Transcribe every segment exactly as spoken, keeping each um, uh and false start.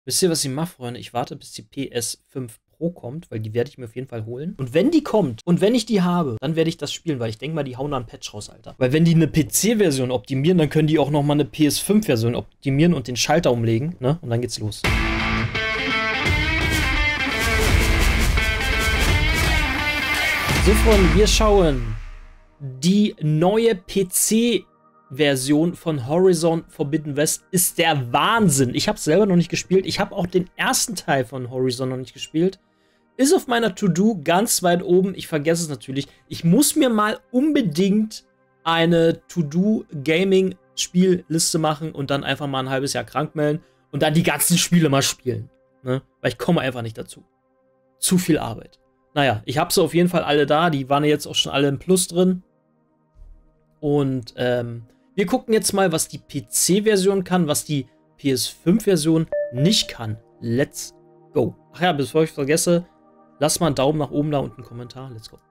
Wisst ihr, was ich mache, Freunde? Ich warte, bis die P S fünf Pro kommt, weil die werde ich mir auf jeden Fall holen. Und wenn die kommt und wenn ich die habe, dann werde ich das spielen, weil ich denke mal, die hauen da einen Patch raus, Alter. Weil wenn die eine P C-Version optimieren, dann können die auch noch mal eine P S fünf Version optimieren und den Schalter umlegen, ne? Und dann geht's los. So, Freunde, wir schauen die neue P C-Version von Horizon Forbidden West. Ist der Wahnsinn. Ich habe es selber noch nicht gespielt. Ich habe auch den ersten Teil von Horizon noch nicht gespielt. Ist auf meiner To-Do ganz weit oben. Ich vergesse es natürlich. Ich muss mir mal unbedingt eine To-Do-Gaming-Spielliste machen und dann einfach mal ein halbes Jahr krank melden und dann die ganzen Spiele mal spielen. Ne? Weil ich komme einfach nicht dazu. Zu viel Arbeit. Naja, ich habe sie auf jeden Fall alle da. Die waren jetzt auch schon alle im Plus drin. Und ähm, wir gucken jetzt mal, was die P C-Version kann, was die P S fünf Version nicht kann. Let's go. Ach ja, bevor ich vergesse, lasst mal einen Daumen nach oben da und einen Kommentar. Let's go.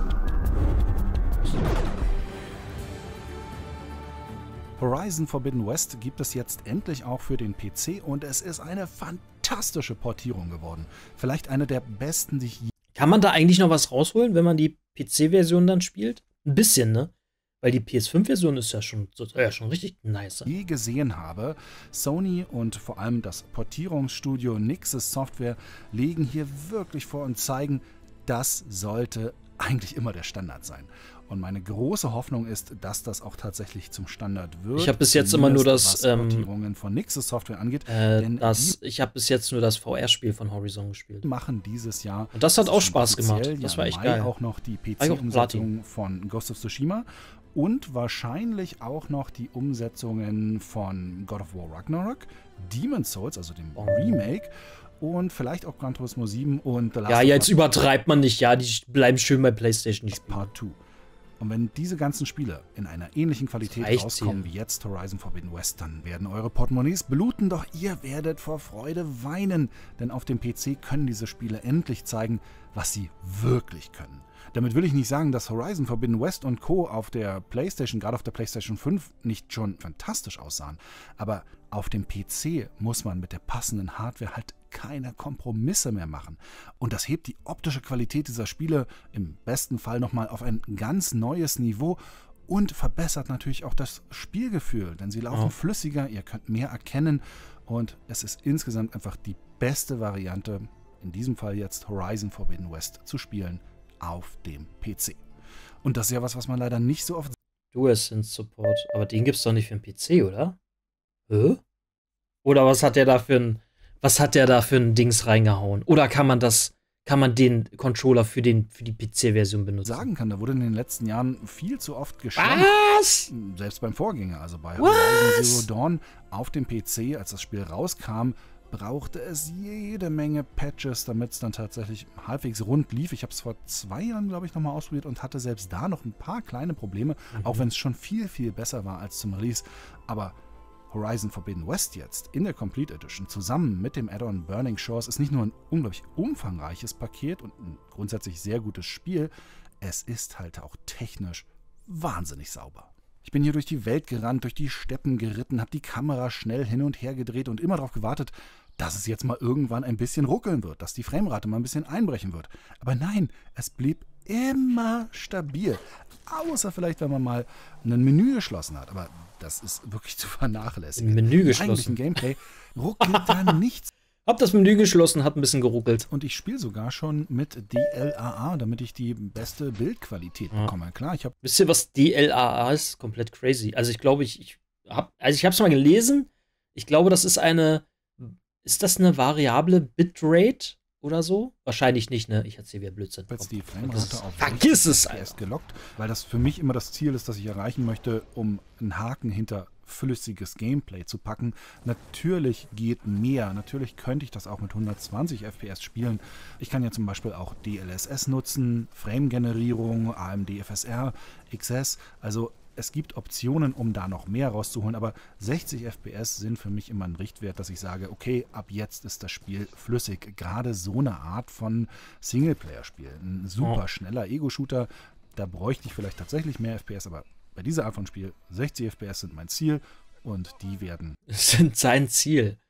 Horizon Forbidden West gibt es jetzt endlich auch für den P C und es ist eine fantastische Portierung geworden. Vielleicht eine der besten, die ich je... Kann man da eigentlich noch was rausholen, wenn man die P C-Version dann spielt? Ein bisschen, ne? Weil die P S fünf Version ist ja schon, ja schon richtig nice. je gesehen habe. Sony und vor allem das Portierungsstudio Nixxes Software legen hier wirklich vor und zeigen, das sollte eigentlich immer der Standard sein. Und meine große Hoffnung ist, dass das auch tatsächlich zum Standard wird. Ich habe bis jetzt immer nur das was Portierungen von Nixxes Software angeht. Äh, denn das, ich habe bis jetzt nur das V R-Spiel von Horizon gespielt. die machen dieses Jahr. Und das hat auch Spaß offiziell gemacht. Das ja war im echt Mai geil. auch noch die P War ich auch C-Umsetzung von Ghost of Tsushima und wahrscheinlich auch noch die Umsetzungen von God of War Ragnarok, Demon's Souls, also dem Oh. Remake, und vielleicht auch Gran Turismo sieben und The Last Ja, of jetzt Us übertreibt man nicht. Ja, die bleiben schön bei PlayStation. Die Spiele. Part zwei. Und wenn diese ganzen Spiele in einer ähnlichen Qualität reicht's rauskommen hier. wie jetzt Horizon Forbidden West, dann werden eure Portemonnaies bluten, doch ihr werdet vor Freude weinen, denn auf dem P C können diese Spiele endlich zeigen, was sie wirklich können. Damit will ich nicht sagen, dass Horizon Forbidden West und Co. auf der PlayStation, gerade auf der PlayStation fünf, nicht schon fantastisch aussahen. Aber auf dem P C muss man mit der passenden Hardware halt keine Kompromisse mehr machen. Und das hebt die optische Qualität dieser Spiele im besten Fall nochmal auf ein ganz neues Niveau und verbessert natürlich auch das Spielgefühl, denn sie laufen Ja. flüssiger, ihr könnt mehr erkennen und es ist insgesamt einfach die beste Variante, in diesem Fall jetzt Horizon Forbidden West zu spielen auf dem P C. Und das ist ja was, was man leider nicht so oft DualSense Support. Aber den gibt's doch nicht für den P C, oder? Hä? Oder was hat der da für ein, was hat der da für ein Dings reingehauen? Oder kann man das, kann man den Controller für den, für die P C-Version benutzen? sagen kann. Da wurde in den letzten Jahren viel zu oft geschlampt. Was? Selbst beim Vorgänger, also bei Was? Horizon Zero Dawn auf dem P C, als das Spiel rauskam, brauchte es jede Menge Patches, damit es dann tatsächlich halbwegs rund lief. Ich habe es vor zwei Jahren, glaube ich, nochmal ausprobiert und hatte selbst da noch ein paar kleine Probleme, Mhm. auch wenn es schon viel, viel besser war als zum Release. Aber Horizon Forbidden West jetzt in der Complete Edition zusammen mit dem Add-on Burning Shores ist nicht nur ein unglaublich umfangreiches Paket und ein grundsätzlich sehr gutes Spiel, es ist halt auch technisch wahnsinnig sauber. Ich bin hier durch die Welt gerannt, durch die Steppen geritten, habe die Kamera schnell hin und her gedreht und immer darauf gewartet, dass es jetzt mal irgendwann ein bisschen ruckeln wird, dass die Framerate mal ein bisschen einbrechen wird. Aber nein, es blieb immer stabil. Außer vielleicht, wenn man mal ein Menü geschlossen hat. Aber das ist wirklich zu vernachlässigen. Ein Menü Im geschlossen. eigentlichen Gameplay ruckelt da nichts. Hab das Menü geschlossen, hat ein bisschen geruckelt. Und ich spiele sogar schon mit D L A A, damit ich die beste Bildqualität Ja. bekomme. Klar, ich habe Wisst ihr, was D L A A ist? Komplett crazy. Also ich glaube, ich, ich hab, also ich habe es mal gelesen. Ich glaube, das ist eine, ist das eine variable Bitrate oder so? Wahrscheinlich nicht, ne? Ich erzähle wieder Blödsinn. jetzt die Vergiss Framerate es. auf Vergiss es, F P S Alter. gelockt, weil das für mich immer das Ziel ist, das ich erreichen möchte, um einen Haken hinter flüssiges Gameplay zu packen. Natürlich geht mehr. Natürlich könnte ich das auch mit hundertzwanzig F P S spielen. Ich kann ja zum Beispiel auch D L S S nutzen, Frame-Generierung, A M D F S R, X S. Also es gibt Optionen, um da noch mehr rauszuholen, aber sechzig F P S sind für mich immer ein Richtwert, dass ich sage, okay, ab jetzt ist das Spiel flüssig. Gerade so eine Art von Singleplayer-Spiel. Ein super Oh. schneller Ego-Shooter, da bräuchte ich vielleicht tatsächlich mehr F P S, aber bei dieser Art von Spiel, sechzig F P S sind mein Ziel und die werden Das sind sein Ziel.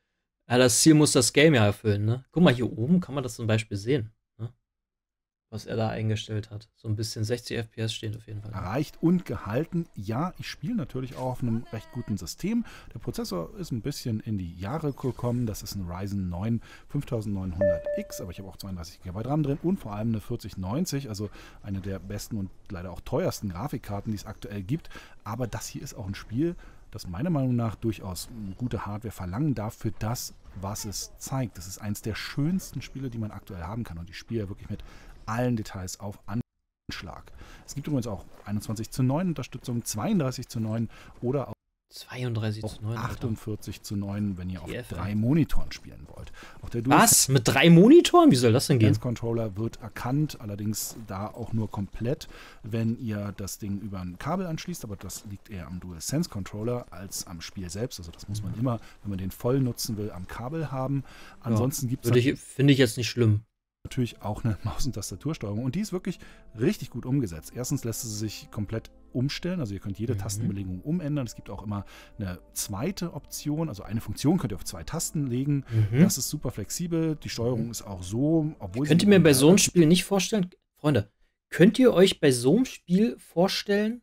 Ja, das Ziel muss das Game ja erfüllen, ne? Guck mal, hier oben kann man das zum Beispiel sehen, ne? Was er da eingestellt hat. So ein bisschen sechzig F P S steht auf jeden Fall. Erreicht und gehalten. Ja, ich spiele natürlich auch auf einem recht guten System. Der Prozessor ist ein bisschen in die Jahre gekommen. Das ist ein Ryzen neun fünftausendneunhundert X, aber ich habe auch zweiunddreißig Gigabyte RAM drin und vor allem eine vierzig neunzig, also eine der besten und leider auch teuersten Grafikkarten, die es aktuell gibt. Aber das hier ist auch ein Spiel, das meiner Meinung nach durchaus gute Hardware verlangen darf für das, was es zeigt. Das ist eines der schönsten Spiele, die man aktuell haben kann, und ich spiele ja wirklich mit allen Details auf Anschlag. Es gibt übrigens auch einundzwanzig zu neun Unterstützung, zweiunddreißig zu neun oder auch zweiunddreißig zu neun, achtundvierzig zu neun, wenn ihr auf T F, drei Monitoren spielen wollt. Auch der Was? Mit drei Monitoren? Wie soll das denn gehen? DualSense Controller wird erkannt, allerdings da auch nur komplett, wenn ihr das Ding über ein Kabel anschließt, aber das liegt eher am DualSense Controller als am Spiel selbst. Also das muss man immer, wenn man den voll nutzen will, am Kabel haben. Ansonsten Ja, gibt würde ich, finde ich jetzt nicht schlimm. Natürlich auch eine Maus- und Tastatursteuerung, und die ist wirklich richtig gut umgesetzt. Erstens lässt sie sich komplett umstellen, also ihr könnt jede Mhm. Tastenbelegung umändern. Es gibt auch immer eine zweite Option, also eine Funktion könnt ihr auf zwei Tasten legen. Mhm. Das ist super flexibel. Die Steuerung Mhm. ist auch so, obwohl Könnt ihr mir bei so einem Spiel nicht vorstellen, Freunde, könnt ihr euch bei so einem Spiel vorstellen,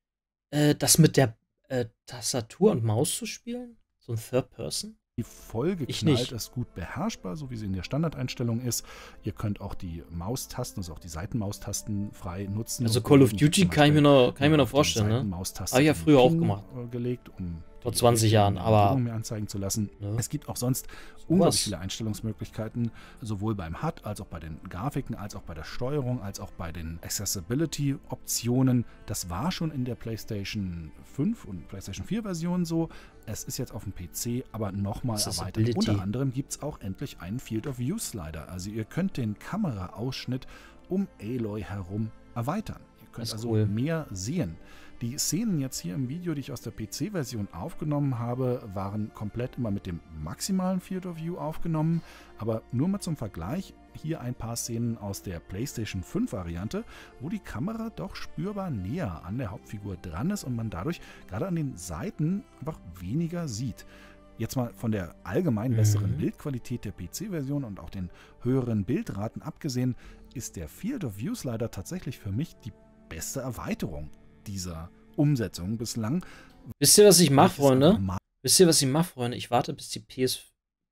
äh, das mit der äh, Tastatur und Maus zu spielen? So ein Third Person? Die vollgeknallt ist gut beherrschbar, so wie sie in der Standardeinstellung ist. Ihr könnt auch die Maustasten, also auch die Seitenmaustasten frei nutzen. Also Call of Duty kann ich mir noch, kann ich mir noch vorstellen, ne? Habe ich ja früher auch gemacht. Gelegt, um vor zwanzig Jahren, aber mir anzeigen zu lassen. Ne? Es gibt auch sonst So unglaublich was. viele Einstellungsmöglichkeiten, sowohl beim H U D als auch bei den Grafiken, als auch bei der Steuerung, als auch bei den Accessibility-Optionen. Das war schon in der PlayStation fünf und PlayStation vier Version so. Es ist jetzt auf dem P C aber nochmal erweitert. Accessibility. Unter anderem gibt es auch endlich einen Field of View Slider. Also ihr könnt den Kameraausschnitt um Aloy herum erweitern. Ihr könnt Das ist also cool. mehr sehen. Die Szenen jetzt hier im Video, die ich aus der P C-Version aufgenommen habe, waren komplett immer mit dem maximalen Field of View aufgenommen. Aber nur mal zum Vergleich, hier ein paar Szenen aus der PlayStation fünf-Variante, wo die Kamera doch spürbar näher an der Hauptfigur dran ist und man dadurch gerade an den Seiten einfach weniger sieht. Jetzt mal von der allgemein besseren Mhm. Bildqualität der P C-Version und auch den höheren Bildraten abgesehen, ist der Field of View Slider tatsächlich für mich die beste Erweiterung dieser Umsetzung bislang. Wisst ihr, was ich mache, Welches Freunde? einfach mal Wisst ihr, was ich mache, Freunde? Ich warte, bis die P S,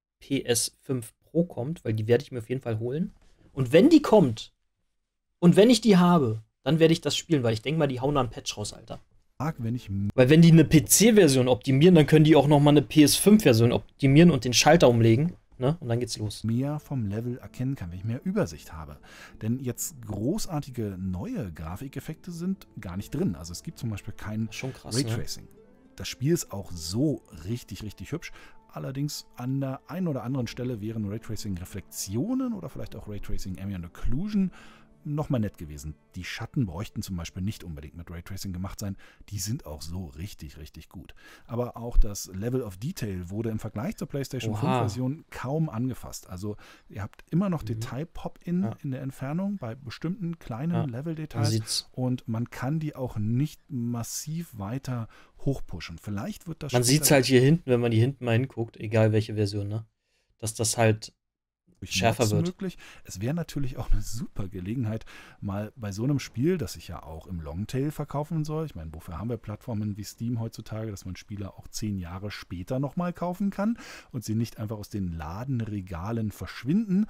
P S fünf Pro kommt, weil die werde ich mir auf jeden Fall holen. Und wenn die kommt, und wenn ich die habe, dann werde ich das spielen, weil ich denke mal, die hauen da einen Patch raus, Alter. mag, wenn ich Weil wenn die eine P C-Version optimieren, dann können die auch noch mal eine P S fünf Version optimieren und den Schalter umlegen, ne? Und dann geht's los. mehr vom Level erkennen kann, wenn ich mehr Übersicht habe. Denn jetzt großartige neue Grafikeffekte sind gar nicht drin. Also es gibt zum Beispiel kein Schon krass, ne? Raytracing. Das Spiel ist auch so richtig, richtig hübsch. Allerdings an der einen oder anderen Stelle wären Raytracing-Reflexionen oder vielleicht auch Raytracing Ambient Occlusion nochmal nett gewesen. Die Schatten bräuchten zum Beispiel nicht unbedingt mit Raytracing gemacht sein. Die sind auch so richtig, richtig gut. Aber auch das Level of Detail wurde im Vergleich zur PlayStation Oha. fünf-Version kaum angefasst. Also ihr habt immer noch Mhm. Detail-Pop-In Ja. in der Entfernung bei bestimmten kleinen Ja. Man Level-Details. sieht's, Und man kann die auch nicht massiv weiter hochpushen. Vielleicht wird das man später sieht's halt hier hinten, wenn man hier hinten mal hinguckt, egal welche Version, ne? Dass das halt durch schärfer Mods wird. möglich. Es wäre natürlich auch eine super Gelegenheit, mal bei so einem Spiel, das sich ja auch im Longtail verkaufen soll. Ich meine, wofür haben wir Plattformen wie Steam heutzutage, dass man Spiele auch zehn Jahre später nochmal kaufen kann und sie nicht einfach aus den Ladenregalen verschwinden.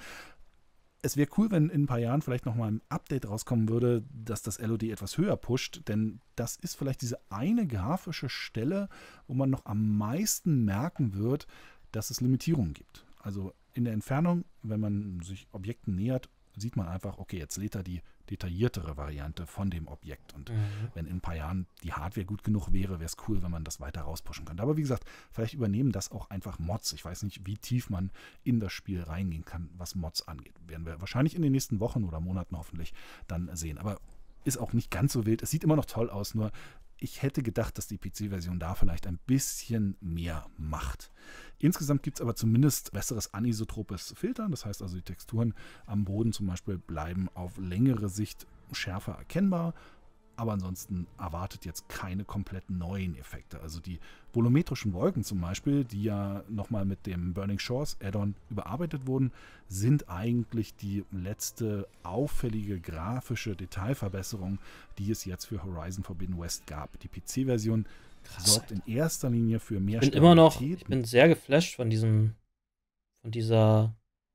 Es wäre cool, wenn in ein paar Jahren vielleicht nochmal ein Update rauskommen würde, dass das L O D etwas höher pusht, denn das ist vielleicht diese eine grafische Stelle, wo man noch am meisten merken wird, dass es Limitierungen gibt. Also in der Entfernung, wenn man sich Objekten nähert, sieht man einfach, okay, jetzt lädt er die detailliertere Variante von dem Objekt. Und Mhm. wenn in ein paar Jahren die Hardware gut genug wäre, wäre es cool, wenn man das weiter rauspushen könnte. Aber wie gesagt, vielleicht übernehmen das auch einfach Mods. Ich weiß nicht, wie tief man in das Spiel reingehen kann, was Mods angeht. Werden wir wahrscheinlich in den nächsten Wochen oder Monaten hoffentlich dann sehen. Aber ist auch nicht ganz so wild. Es sieht immer noch toll aus, nur ich hätte gedacht, dass die P C-Version da vielleicht ein bisschen mehr macht. Insgesamt gibt es aber zumindest besseres anisotropes Filtern. Das heißt also, die Texturen am Boden zum Beispiel bleiben auf längere Sicht schärfer erkennbar. Aber ansonsten erwartet jetzt keine komplett neuen Effekte. Also die volumetrischen Wolken zum Beispiel, die ja nochmal mit dem Burning Shores Add-on überarbeitet wurden, sind eigentlich die letzte auffällige grafische Detailverbesserung, die es jetzt für Horizon Forbidden West gab. Die P C-Version sorgt in erster Linie für mehr Ich bin immer noch, ich bin sehr geflasht von diesem, von dieser,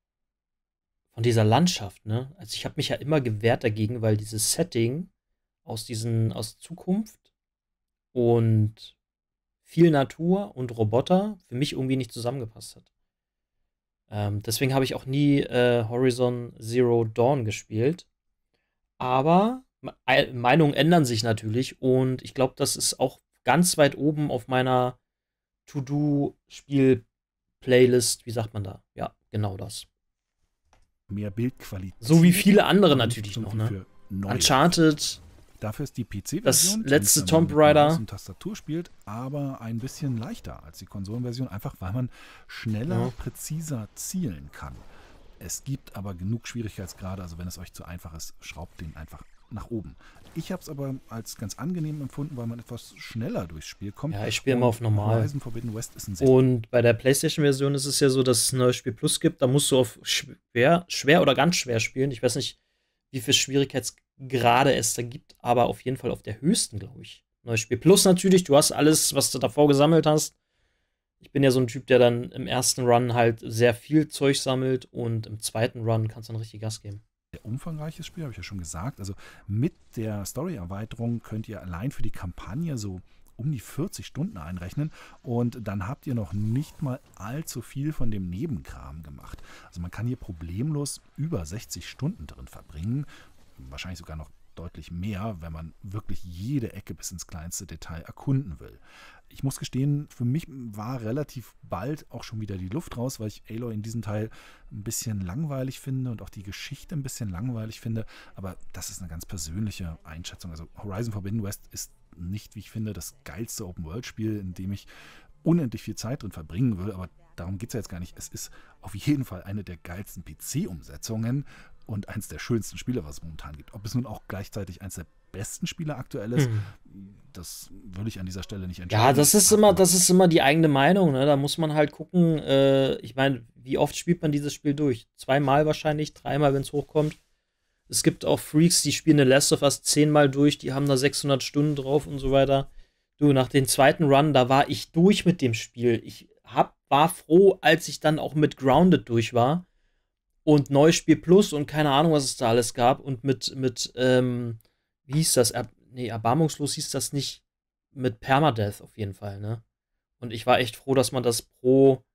von dieser Landschaft, ne? Also ich habe mich ja immer gewehrt dagegen, weil dieses Setting aus diesen, aus Zukunft und viel Natur und Roboter für mich irgendwie nicht zusammengepasst hat. Ähm, deswegen habe ich auch nie äh, Horizon Zero Dawn gespielt. Aber Me- Meinungen ändern sich natürlich und ich glaube, das ist auch ganz weit oben auf meiner To-Do-Spiel-Playlist. Wie sagt man da? Ja, genau das. mehr Bildqualität. So wie viele andere natürlich noch, ne? Uncharted. Dafür ist die P C-Version, Das letzte die Tomb mit Maus Raider. und Tastatur spielt, aber ein bisschen leichter als die Konsolenversion, einfach weil man schneller, Ja. präziser zielen kann. Es gibt aber genug Schwierigkeitsgrade, also wenn es euch zu einfach ist, schraubt den einfach nach oben. Ich habe es aber als ganz angenehm empfunden, weil man etwas schneller durchs Spiel kommt. Ja, ich spiele immer auf normal. Horizon Forbidden West ist ein sehr Und bei der PlayStation-Version ist es ja so, dass es ein neues Spiel Plus gibt. Da musst du auf schwer, schwer oder ganz schwer spielen. Ich weiß nicht, wie viel Schwierigkeitsgrade es da gibt, aber auf jeden Fall auf der höchsten, glaube ich. Neues Spiel Plus natürlich. Du hast alles, was du davor gesammelt hast. Ich bin ja so ein Typ, der dann im ersten Run halt sehr viel Zeug sammelt und im zweiten Run kannst du dann richtig Gas geben. sehr umfangreiches Spiel, habe ich ja schon gesagt. Also mit der Story-Erweiterung könnt ihr allein für die Kampagne so um die vierzig Stunden einrechnen und dann habt ihr noch nicht mal allzu viel von dem Nebenkram gemacht. Also man kann hier problemlos über sechzig Stunden drin verbringen, wahrscheinlich sogar noch deutlich mehr, wenn man wirklich jede Ecke bis ins kleinste Detail erkunden will. Ich muss gestehen, für mich war relativ bald auch schon wieder die Luft raus, weil ich Aloy in diesem Teil ein bisschen langweilig finde und auch die Geschichte ein bisschen langweilig finde. Aber das ist eine ganz persönliche Einschätzung. Also Horizon Forbidden West ist nicht, wie ich finde, das geilste Open-World-Spiel, in dem ich unendlich viel Zeit drin verbringen will. Aber darum geht es ja jetzt gar nicht. Es ist auf jeden Fall eine der geilsten P C-Umsetzungen und eins der schönsten Spiele, was es momentan gibt. Ob es nun auch gleichzeitig eins der besten Spiele aktuell ist, Hm. das würde ich an dieser Stelle nicht entscheiden. Ja, das ist immer, das ist immer die eigene Meinung, ne? Da muss man halt gucken, äh, ich meine, wie oft spielt man dieses Spiel durch? Zweimal wahrscheinlich, dreimal, wenn es hochkommt. Es gibt auch Freaks, die spielen The Last of Us zehnmal durch, die haben da sechshundert Stunden drauf und so weiter. Du, nach dem zweiten Run, da war ich durch mit dem Spiel. Ich hab, war froh, als ich dann auch mit Grounded durch war. Und Neues Spiel Plus und keine Ahnung, was es da alles gab. Und mit, mit ähm, wie hieß das? Er, nee, erbarmungslos hieß das nicht. Mit Permadeath auf jeden Fall, ne? Und ich war echt froh, dass man das pro,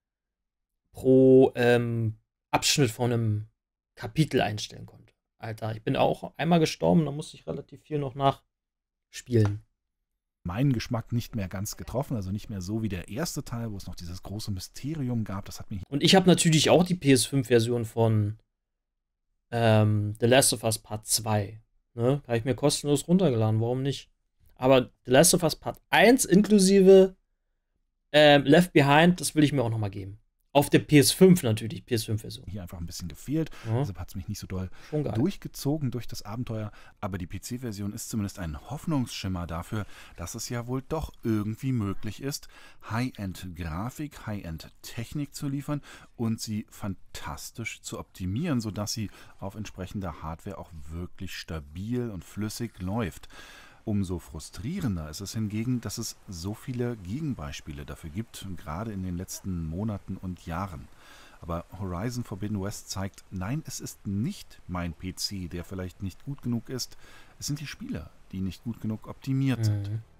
pro ähm, Abschnitt von einem Kapitel einstellen konnte. Alter, ich bin auch einmal gestorben, da musste ich relativ viel noch nachspielen. Meinen Geschmack nicht mehr ganz getroffen, also nicht mehr so wie der erste Teil, wo es noch dieses große Mysterium gab. Das hat mich. Und ich habe natürlich auch die P S fünf Version von ähm, The Last of Us Part zwei. Ne? Habe ich mir kostenlos runtergeladen, warum nicht? Aber The Last of Us Part eins inklusive ähm, Left Behind, das will ich mir auch noch mal geben. Auf der P S fünf natürlich, P S fünf Version. Hier einfach ein bisschen gefehlt, Ja. deshalb hat es mich nicht so doll Schon geil. durchgezogen durch das Abenteuer. Aber die P C-Version ist zumindest ein Hoffnungsschimmer dafür, dass es ja wohl doch irgendwie möglich ist, High-End-Grafik, High-End-Technik zu liefern und sie fantastisch zu optimieren, sodass sie auf entsprechender Hardware auch wirklich stabil und flüssig läuft. Umso frustrierender ist es hingegen, dass es so viele Gegenbeispiele dafür gibt, gerade in den letzten Monaten und Jahren. Aber Horizon Forbidden West zeigt, nein, es ist nicht mein P C, der vielleicht nicht gut genug ist. Es sind die Spieler, die nicht gut genug optimiert sind. Mhm.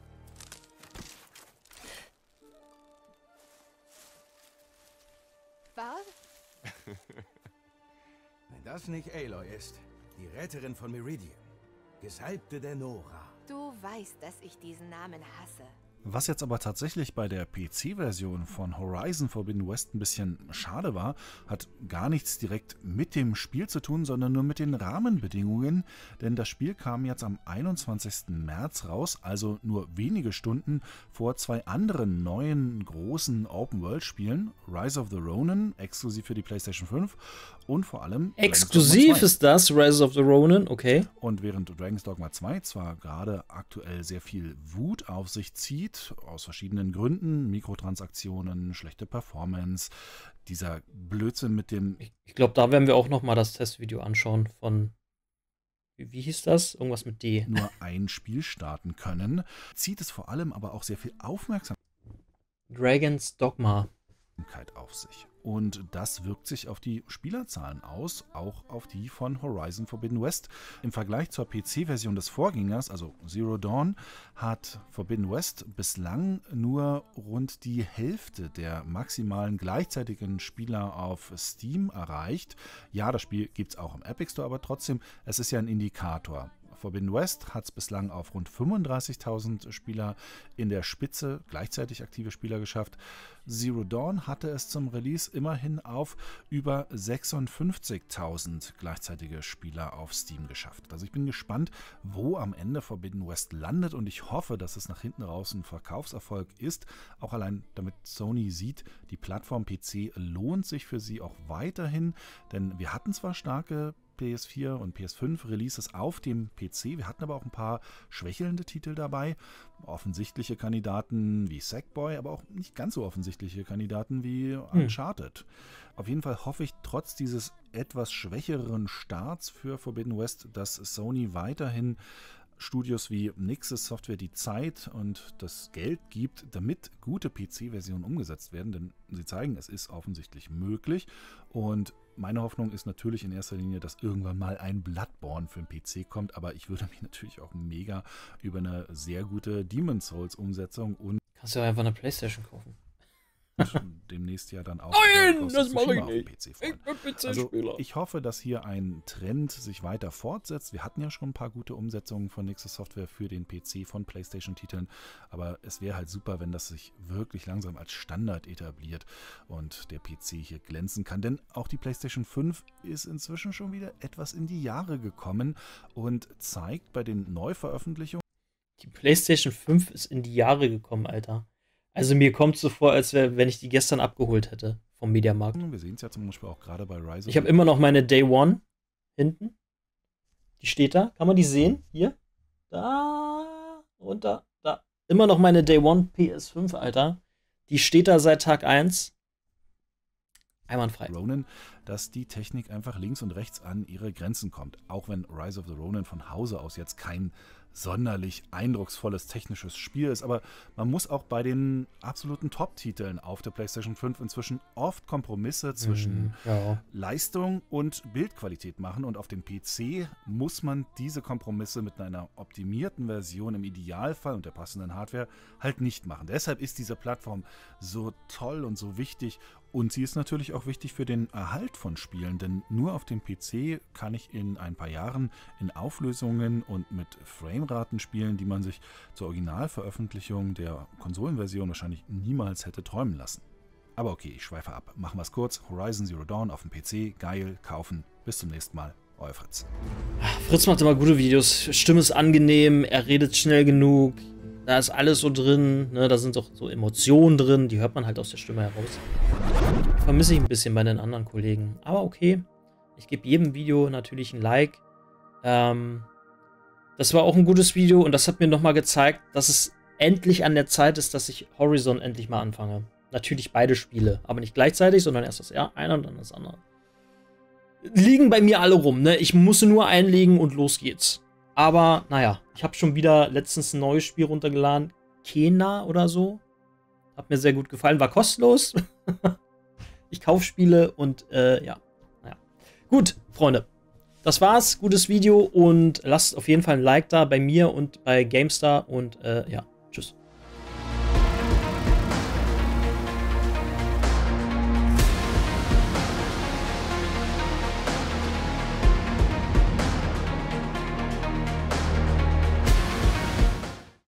Was? Wenn das nicht Aloy ist, die Retterin von Meridian, Gesalbte der Nora. Du weißt, dass ich diesen Namen hasse. Was jetzt aber tatsächlich bei der P C-Version von Horizon Forbidden West ein bisschen schade war, hat gar nichts direkt mit dem Spiel zu tun, sondern nur mit den Rahmenbedingungen, denn das Spiel kam jetzt am einundzwanzigsten März raus, also nur wenige Stunden vor zwei anderen neuen großen Open-World-Spielen, Rise of the Ronin, exklusiv für die PlayStation fünf und vor allem exklusiv ist das, Rise of the Ronin, okay. Und während Dragon's Dogma zwei zwar gerade aktuell sehr viel Wut auf sich zieht, aus verschiedenen Gründen, Mikrotransaktionen, schlechte Performance, dieser Blödsinn mit dem... Ich, ich glaube, da werden wir auch noch mal das Testvideo anschauen von, wie, wie hieß das? Irgendwas mit D. Nur ein Spiel starten können, zieht es vor allem aber auch sehr viel Aufmerksamkeit Dragon's Dogma auf sich. Und das wirkt sich auf die Spielerzahlen aus, auch auf die von Horizon Forbidden West. Im Vergleich zur P C-Version des Vorgängers, also Zero Dawn, hat Forbidden West bislang nur rund die Hälfte der maximalen gleichzeitigen Spieler auf Steam erreicht. Ja, das Spiel gibt es auch im Epic Store, aber trotzdem, es ist ja ein Indikator. Forbidden West hat es bislang auf rund fünfunddreißigtausend Spieler in der Spitze, gleichzeitig aktive Spieler geschafft. Zero Dawn hatte es zum Release immerhin auf über sechsundfünfzigtausend gleichzeitige Spieler auf Steam geschafft. Also ich bin gespannt, wo am Ende Forbidden West landet und ich hoffe, dass es nach hinten raus ein Verkaufserfolg ist. Auch allein damit Sony sieht, die Plattform P C lohnt sich für sie auch weiterhin, denn wir hatten zwar starke P S vier und P S fünf Releases auf dem P C. Wir hatten aber auch ein paar schwächelnde Titel dabei. Offensichtliche Kandidaten wie Sackboy, aber auch nicht ganz so offensichtliche Kandidaten wie Uncharted. Hm. Auf jeden Fall hoffe ich trotz dieses etwas schwächeren Starts für Forbidden West, dass Sony weiterhin Studios wie Nixxes Software die Zeit und das Geld gibt, damit gute P C-Versionen umgesetzt werden, denn sie zeigen, es ist offensichtlich möglich und meine Hoffnung ist natürlich in erster Linie, dass irgendwann mal ein Bloodborne für den P C kommt, aber ich würde mich natürlich auch mega über eine sehr gute Demon's Souls-Umsetzung und kannst du einfach eine PlayStation kaufen. demnächst ja dann auch Nein, das mache ich nicht. P C ich bin P C-Spieler. Also ich hoffe, dass hier ein Trend sich weiter fortsetzt. Wir hatten ja schon ein paar gute Umsetzungen von Nixxes Software für den P C von PlayStation-Titeln, aber es wäre halt super, wenn das sich wirklich langsam als Standard etabliert und der P C hier glänzen kann, denn auch die PlayStation fünf ist inzwischen schon wieder etwas in die Jahre gekommen und zeigt bei den Neuveröffentlichungen... Die PlayStation fünf ist in die Jahre gekommen, Alter. Also mir kommt es so vor, als wäre, wenn ich die gestern abgeholt hätte vom Mediamarkt. Wir sehen es ja zum Beispiel auch gerade bei Rise. Ich habe immer noch meine Day One hinten. Die steht da. Kann man die sehen? Hier. Da. Und da. Da. Immer noch meine Day One P S fünf, Alter. Die steht da seit Tag eins. Einwandfrei. Ronin, dass die Technik einfach links und rechts an ihre Grenzen kommt. Auch wenn Rise of the Ronin von Hause aus jetzt kein sonderlich eindrucksvolles technisches Spiel ist, aber man muss auch bei den absoluten Top-Titeln auf der PlayStation fünf inzwischen oft Kompromisse zwischen mhm, ja. Leistung und Bildqualität machen und auf dem P C muss man diese Kompromisse mit einer optimierten Version im Idealfall und der passenden Hardware halt nicht machen. Deshalb ist diese Plattform so toll und so wichtig und sie ist natürlich auch wichtig für den Erhalt von Spielen, denn nur auf dem P C kann ich in ein paar Jahren in Auflösungen und mit Frameraten spielen, die man sich zur Originalveröffentlichung der Konsolenversion wahrscheinlich niemals hätte träumen lassen. Aber okay, ich schweife ab. Machen wir es kurz. Horizon Zero Dawn auf dem P C, geil, kaufen. Bis zum nächsten Mal. Euer Fritz. Fritz macht immer gute Videos. Stimme ist angenehm, er redet schnell genug. Da ist alles so drin, ne? Da sind auch so Emotionen drin, die hört man halt aus der Stimme heraus. Vermisse ich ein bisschen bei den anderen Kollegen. Aber okay, ich gebe jedem Video natürlich ein Like. Ähm, das war auch ein gutes Video und das hat mir nochmal gezeigt, dass es endlich an der Zeit ist, dass ich Horizon endlich mal anfange. Natürlich beide Spiele, aber nicht gleichzeitig, sondern erst das eine und dann das andere. Liegen bei mir alle rum, ne? Ich muss nur einlegen und los geht's. Aber, naja, ich habe schon wieder letztens ein neues Spiel runtergeladen. Kena oder so. Hat mir sehr gut gefallen. War kostenlos. Ich kaufe Spiele und, äh, ja. Naja. Gut, Freunde. Das war's. Gutes Video und lasst auf jeden Fall ein Like da bei mir und bei GameStar. Und, äh, ja. Tschüss.